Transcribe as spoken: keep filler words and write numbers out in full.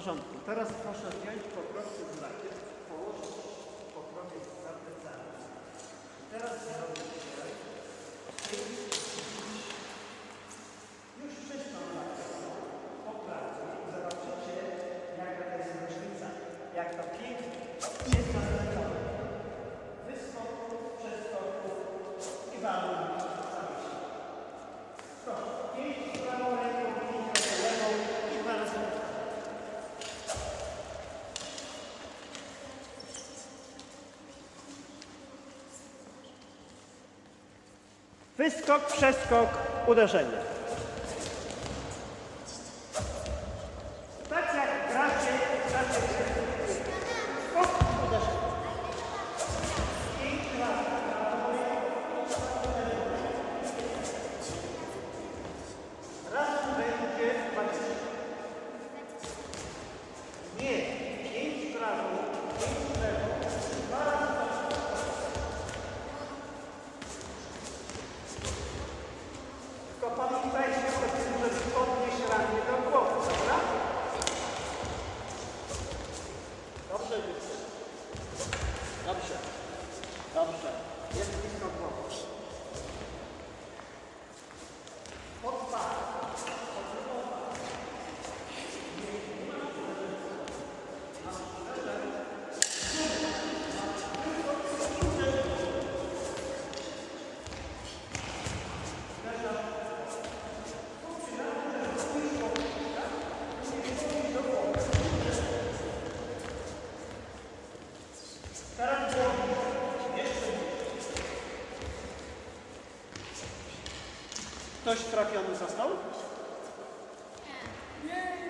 W porządku. Teraz proszę wziąć pokrowcy z rakiet, położyć pokrowiec za plecami. Teraz zrobić się już czystą rakietą po pracy. Zobaczycie, jaka to jest różnica. Jak to pięknie jest zaznaczone. Wyskoków, przeskoków i walów. Proszę, pięć prawą ręką, pięć lewą i dwa razy. Wyskok, przeskok, uderzenie. Tak jak gracie, gracie skok, uderzenie. Pięć razy. Raz będzie dwadzieścia. Nie, pięć prawo, pięć lewo, dwa razy. Tylko pamiętajcie o tym, żeby podnieść ramię do głowy, dobra? Dobrze, Józef. Dobrze. Dobrze. Jest blisko głowy. Odpad. Teraz jeszcze ktoś trafiony został? Nie.